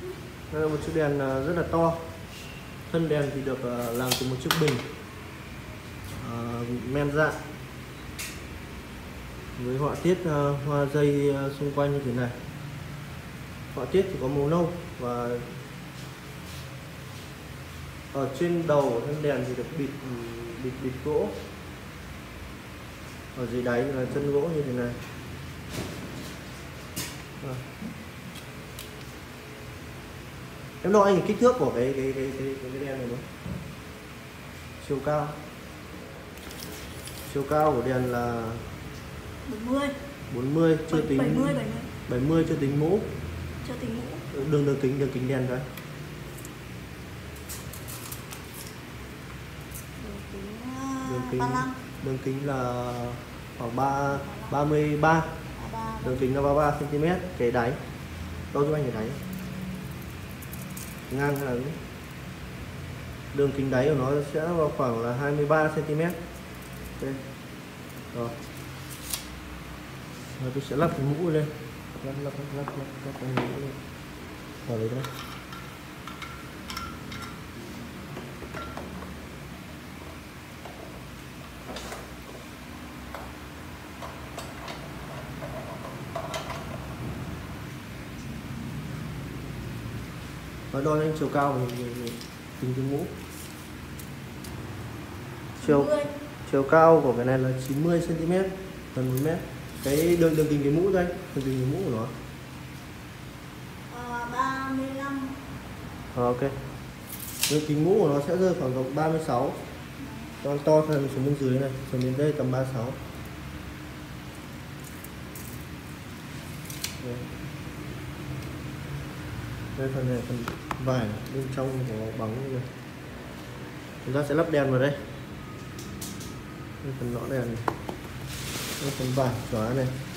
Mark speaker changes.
Speaker 1: Đây là một chiếc đèn rất là to. Thân đèn thì được làm từ một chiếc bình men dạng với họa tiết hoa dây xung quanh như thế này. Họa tiết thì có màu nâu, và ở trên đầu thân đèn thì được bịt gỗ. Ở dưới đáy là chân gỗ như thế này. Em đo anh cái kích thước của cái đèn này nữa. Chiều cao của đèn là 40 chưa tính 70 chưa tính mũ. Đường kính đèn cái. Đường kính là khoảng 33. Đường kính là 33 cm. Cái đáy đo cho anh cái đáy ngang hay là đúng. Đường kính đáy của nó sẽ vào khoảng là 23 cm. Okay. Rồi. Rồi tôi sẽ lắp cái mũ lên. Lắp cái mũ lên. Vào đấy đây. Và đo lên chiều cao mình tính cái mũ. Chiều cao của cái này là 90 cm, gần 1 mét. Cái đường kính cái mũ đây, đường kính cái mũ của nó
Speaker 2: 35.
Speaker 1: Ok. Đường kính mũ của nó sẽ rơi khoảng tầm 36. Còn to phần xuống bên dưới này, xuống đến đây tầm 36. Đây phần này phần vải bên trong có bóng như này. Chúng ta sẽ lắp đèn vào đây. Đây phần nõ đèn này. Đây phần vải chóa này.